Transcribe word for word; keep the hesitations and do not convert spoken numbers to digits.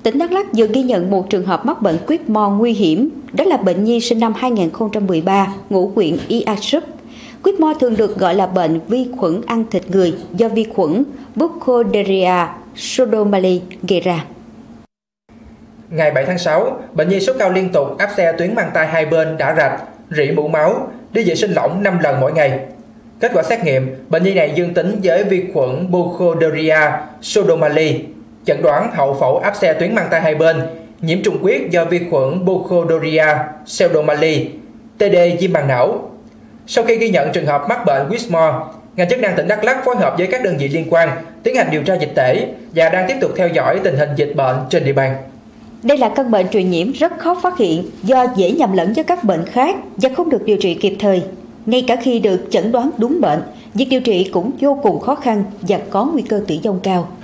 Tỉnh Đắk Lắk vừa ghi nhận một trường hợp mắc bệnh Whitmore nguy hiểm, đó là bệnh nhi sinh năm hai nghìn không trăm mười ba, ngụ huyện Ia Súp. Whitmore thường được gọi là bệnh vi khuẩn ăn thịt người do vi khuẩn Burkholderia pseudomallei gây ra. Ngày bảy tháng sáu, bệnh nhi sốt cao liên tục, áp xe tuyến mang tai hai bên đã rạch, rỉ mũ máu, đi vệ sinh lỏng năm lần mỗi ngày. Kết quả xét nghiệm, bệnh nhi này dương tính với vi khuẩn Burkholderia pseudomallei, chẩn đoán hậu phẫu áp xe tuyến mang tai hai bên, nhiễm trùng huyết do vi khuẩn Burkholderia pseudomallei, tê đê viêm màng não. Sau khi ghi nhận trường hợp mắc bệnh Whitmore, ngành chức năng tỉnh Đắk Lắk phối hợp với các đơn vị liên quan tiến hành điều tra dịch tễ và đang tiếp tục theo dõi tình hình dịch bệnh trên địa bàn. Đây là căn bệnh truyền nhiễm rất khó phát hiện do dễ nhầm lẫn với các bệnh khác và không được điều trị kịp thời. Ngay cả khi được chẩn đoán đúng bệnh, việc điều trị cũng vô cùng khó khăn và có nguy cơ tử vong cao.